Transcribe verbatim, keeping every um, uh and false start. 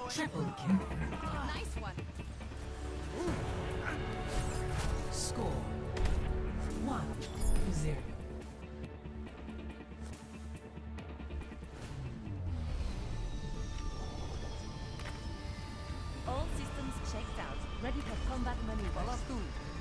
Triple kill. Nice one. Score one zero. All systems checked out. Ready for combat maneuver. Balas tu.